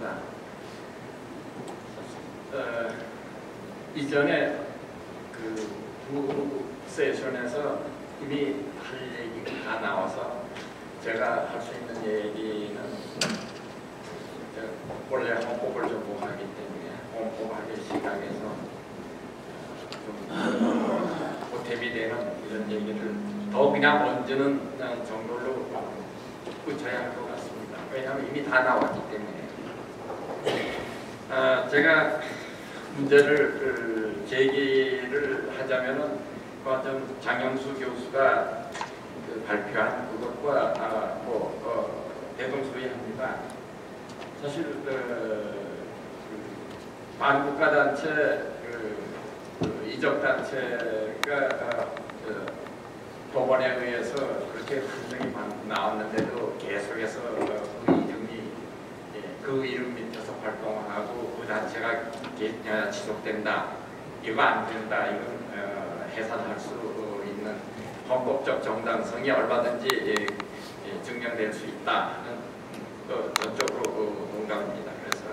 하겠습니다. 이전에 두 세션에서 이미 할 얘기가 다 나와서 제가 할 수 있는 얘기는 원래 헌법을 전공하기 때문에 헌법학의 시각에서 좀 보탬이 되는 이런 얘기를 더 그냥 얹는 정도로 붙여야 할 것 같습니다. 왜냐하면 이미 다 나왔기 때문에. 제가 문제를 제기를 하자면은 좀 장영수 교수가 발표한 그것과 대동소이합니다. 사실 반국가단체 이적단체가 법원에 의해서 그렇게 판정이 나왔는데도 계속해서 그 이름 밑에서 활동하고 그 단체가 지속된다, 이거 안 된다, 이건 해산할 수 있는 헌법적 정당성이 얼마든지 증명될 수 있다 하는 저쪽으로 공감합니다. 그래서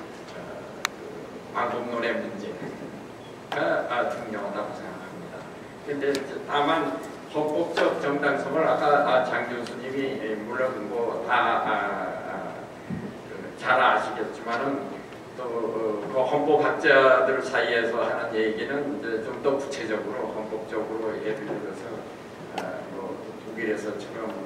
광복론의 문제가 중요하다고 생각합니다. 근데 다만 헌법적 정당성을 아까 장 교수님이 물론 잘 아시겠지만은 또 그 헌법학자들 사이에서 하는 얘기는 좀 더 구체적으로 헌법적으로 예를 들어서 독일에서처럼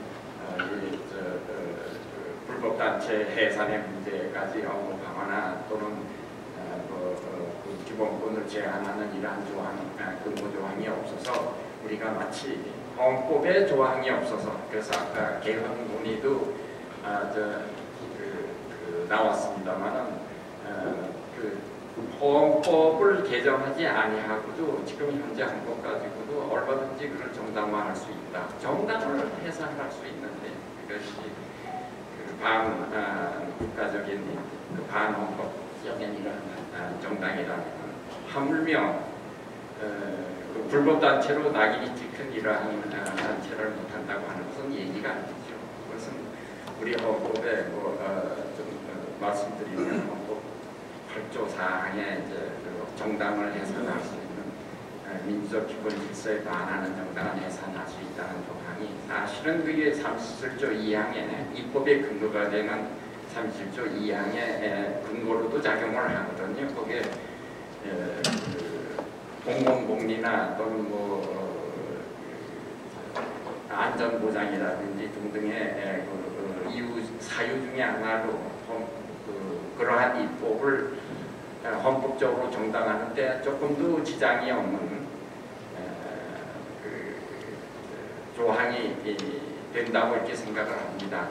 불법단체 해산의 문제까지 언급하거나 또는 그 기본권을 제한하는 이러한 조항, 근거 조항이 없어서 우리가 마치 헌법에 조항이 없어서 그래서 아까 개헌 논의도 나왔습니다만은 헌법을 개정하지 아니하고도 지금 현재 헌법 가지고도 얼마든지 그걸 정당화할 수 있다. 정당을 해산할 수 있는데 그것이 반국가적인 반헌법적인 이런 정당이라면 하물며 불법단체로 낙인이 찍힌 이러한 단체를 못한다고 하는 것은 얘기가 아니죠. 그것은 우리 헌법에 말씀드리면 헌법 8조 4항에 정당을 해산할 수 있는 민주적 기본 질서에 반하는 정당은 해산할 수 있다는 조항이 사실은 그게 37조 2항에 입법의 근거가 되는 37조 2항의 근거로도 작용을 하거든요. 거기에 공공복리나 또는 안전보장이라든지 등등의 이유 사유 중에 하나로 그러한 입법을 헌법적으로 정당하는데 조금도 지장이 없는 조항이 된다고 이렇게 생각을 합니다.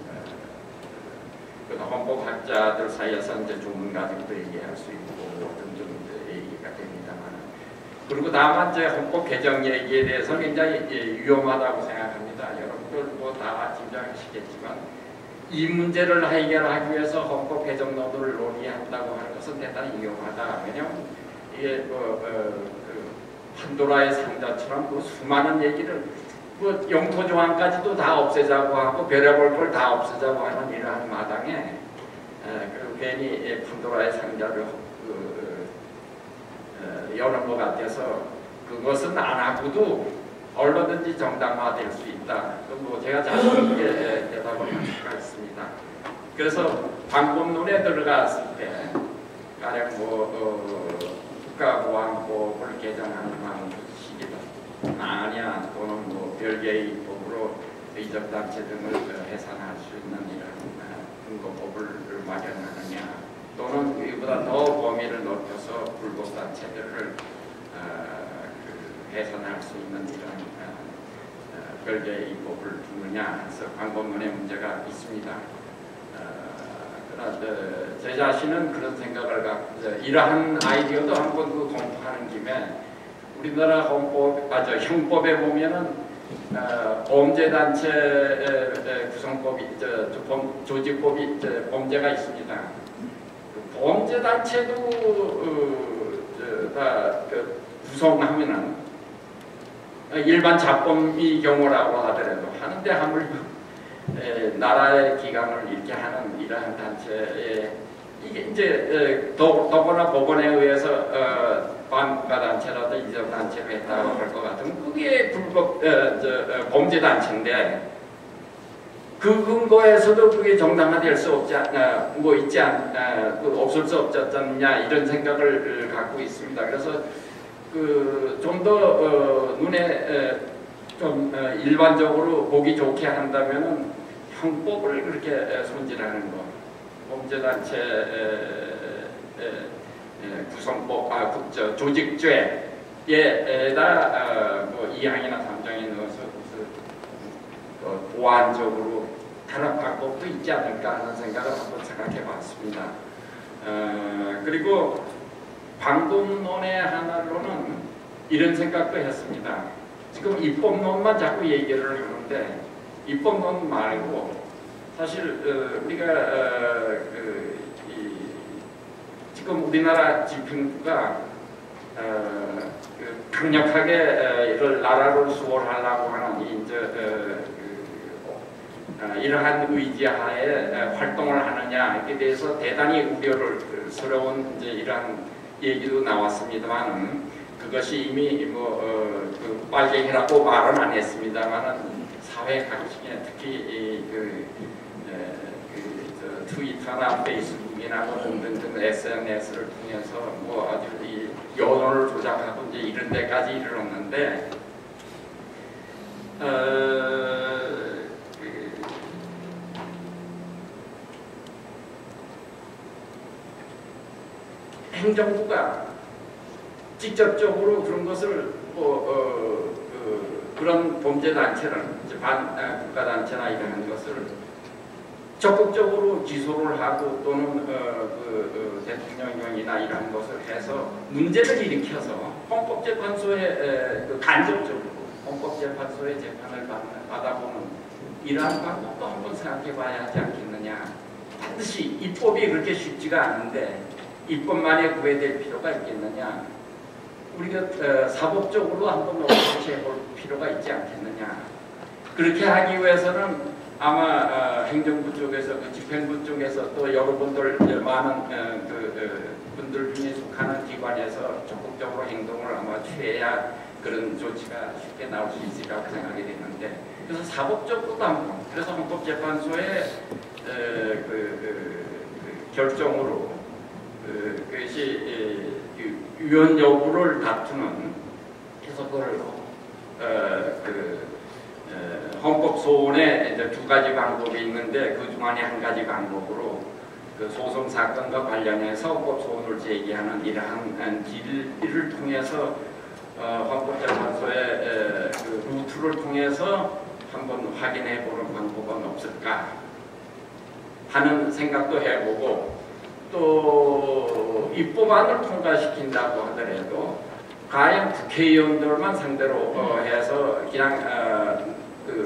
헌법학자들 사이에서 이제 조문 가지고도 얘기할 수 있고 등등 얘기가 됩니다만, 그리고 다만 이제 헌법 개정 얘기에 대해서 굉장히 위험하다고 생각합니다. 여러분들 다 짐작하시겠지만. 이 문제를 해결하기 위해서 헌법 개정론을 논의한다고 하는 것은 대단히 위험하다. 왜냐하면 이게 판도라의 상자처럼 수많은 얘기를 영토 조항까지도 다 없애자고 하고 별의별 걸 다 없애자고 하는 이러한 마당에 괜히 판도라의 상자를 여는 것 같아서 그것은 안 하고도 얼마든지 정당화될 수 있다. 제가 자신 있게 대답을 할 수가 있습니다. 그래서 방법론에 들어갔을 때 가령 국가보안법을 개정하는 방식이다 아니야 또는 별개의 법으로 이적단체 등을 해산할 수 있는 이런 근거법을 마련하느냐 또는 이보다 더 범위를 넓혀서 불법단체들을 해산할 수 있는 이런 별개의 입법을 두느냐 해서 방법론의 문제가 있습니다. 그러나 제 자신은 그런 생각을 갖고 이러한 아이디어도 한번 공부하는 김에 우리나라 형법에 보면은 범죄단체 구성법이 조직법이 범죄가 있습니다. 범죄단체도 다 구성하면은. 일반 자범의 경우라고 하더라도 하는데 하물며 나라의 기강을 이렇게 하는 이러한 단체에 이게 이제 더구나 법원에 의해서 반국가 단체라도 이적 단체로 했다고 할 것 같으면 그게 불법 범죄 단체인데 그 근거에서도 그게 정당화될 수 없지 뭐 있지 없을 수 없지 않냐 이런 생각을 갖고 있습니다. 그래서 그 좀 더 눈에 좀 일반적으로 보기 좋게 한다면은 형법을 그렇게 손질하는 거, 범죄단체 구성법, 조직죄에다 뭐 2항이나 3항에 넣어서 보완적으로 다른 방법도 있지 않을까 하는 생각을 한번 생각해봤습니다. 그리고 방법론의 하나로는 이런 생각도 했습니다. 지금 입법론만 자꾸 얘기를 하는데 입법론 말고 사실 우리가 지금 우리나라 집행부가 강력하게 이걸 나라를 수호하려고 하는 이러한 의지하에 활동을 하느냐에 대해서 대단히 우려를 스러운 이러한 얘기도 나왔습니다만 그것이 이미 빨리 해라고 말은 안 했습니다만 사회 각층에 특히 트위터나 페이스북이나 등등 SNS를 통해서 뭐 아주 이 여론을 조작하고 이제 이런 데까지 이르렀는데 행정부가 직접적으로 그런 것을 그런 범죄 단체를 반국가 단체나 이런 것을 적극적으로 기소를 하고 또는 대통령령이나 이런 것을 해서 문제를 일으켜서 헌법재판소에 간접적으로 헌법재판소의 재판을 받아보는 이러한 방법도 한번 생각해봐야 하지 않겠느냐. 반드시 입법이 그렇게 쉽지가 않은데 입법만에 구애될 필요가 있겠느냐. 우리가 사법적으로 한번 어떻게 해볼 필요가 있지 않겠느냐. 그렇게 하기 위해서는 아마 행정부 쪽에서 집행부 쪽에서 또 여러분들 많은 분들 중에 속하는 기관에서 적극적으로 행동을 아마 취해야 그런 조치가 쉽게 나올 수 있으리라고 생각이 되는데 그래서 사법적으로도 한번 그래서 헌법재판소의 결정으로 그것이 위헌 여부를 다투는 그래서 그걸 헌법 소원에 이제 두 가지 방법이 있는데 그 중 안에 한 가지 방법으로 그 소송 사건과 관련해서 헌법 소원을 제기하는 이러한 길을 통해서 헌법재판소의 그 루트를 통해서 한번 확인해 보는 방법은 없을까 하는 생각도 해보고 또 입법안을 통과시킨다고 하더라도 과연 국회의원들만 상대로 해서 그냥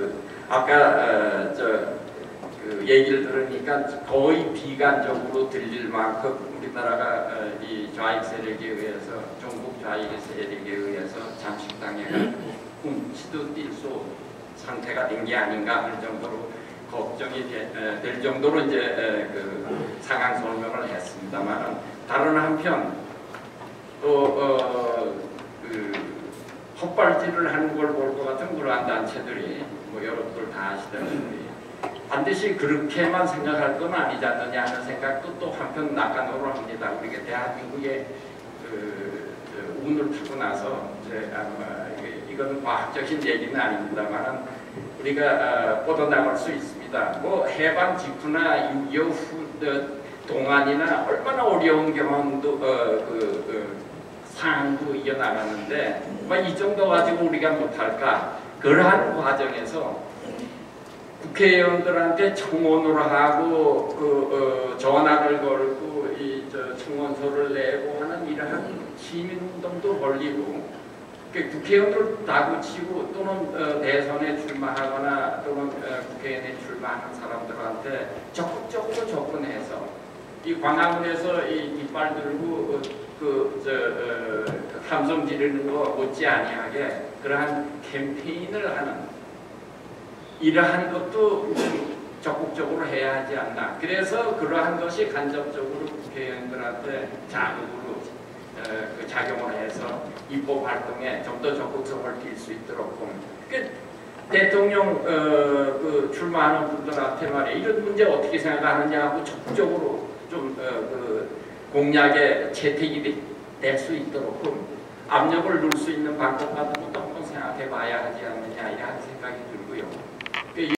아까 얘기를 들으니까 거의 비관적으로 들릴 만큼 우리나라가 이 좌익 세력에 의해서 중국 좌익 세력에 의해서 잠식당해 훔치도 뛸 수 상태가 된 게 아닌가 할 정도로 걱정이 될 정도로 이제 상황 설명을 했습니다만 다른 한편 또 헛발질을 하는 걸 볼 것 같은 그러한 단체들이 뭐 여러분들 다 아시다시피 반드시 그렇게만 생각할 건 아니지 않느냐 하는 생각도 또 한편 낙관으로 합니다. 우리가 대한민국의 운을 타고 나서 이제 이건 과학적인 얘기는 아닙니다만 우리가 뻗어나갈 수 있습니다. 뭐 해방 직후나 6.25 후 동안이나 얼마나 어려운 경험도 상황도 이어나가는데 이 정도 가지고 우리가 못할까? 그러한 과정에서 국회의원들한테 청원을 하고 전화를 걸고 청원서를 내고 하는 이러한 시민운동도 벌리고 국회의원들 다그치고 또는 대선에 출마하거나 또는 국회의원에 출마하는 사람들한테 적극적으로 접근해서 이 광화문에서 이 깃발 들고 함성 지르는 거 못지 아니하게 그러한 캠페인을 하는 이러한 것도 적극적으로 해야 하지 않나. 그래서 그러한 것이 간접적으로 국회의원들한테 자극으로 그 작용을 해서 입법 활동에 좀 더 적극성을 띌 수 있도록 대통령 그 출마하는 분들한테 말이야 이런 문제 어떻게 생각하느냐 하고 적극적으로 좀 그 공약에 채택이 될 수 있도록 압력을 넣을 수 있는 방법 같은 것도 한번 생각해 봐야 하지 않느냐 이런 생각이 듭니다.